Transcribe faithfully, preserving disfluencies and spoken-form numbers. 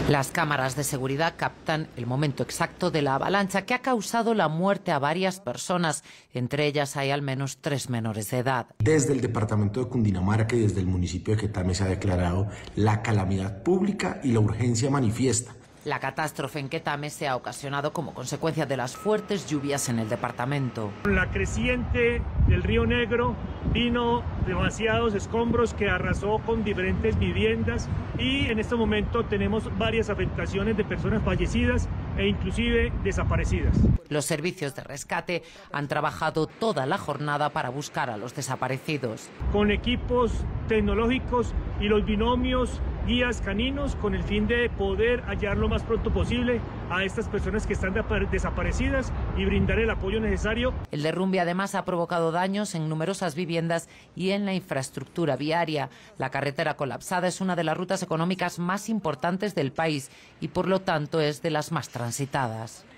Las cámaras de seguridad captan el momento exacto de la avalancha que ha causado la muerte a varias personas. Entre ellas hay al menos tres menores de edad. Desde el departamento de Cundinamarca y desde el municipio de Quetame se ha declarado la calamidad pública y la urgencia manifiesta. La catástrofe en Quetame se ha ocasionado como consecuencia de las fuertes lluvias en el departamento. La creciente del río Negro vino demasiados escombros que arrasó con diferentes viviendas y en este momento tenemos varias afectaciones de personas fallecidas e inclusive desaparecidas. Los servicios de rescate han trabajado toda la jornada para buscar a los desaparecidos. Con equipos tecnológicos y los binomios guías caninos con el fin de poder hallar lo más pronto posible a estas personas que están desaparecidas y brindar el apoyo necesario. El derrumbe además ha provocado daños en numerosas viviendas y en la infraestructura viaria. La carretera colapsada es una de las rutas económicas más importantes del país y por lo tanto es de las más transitadas.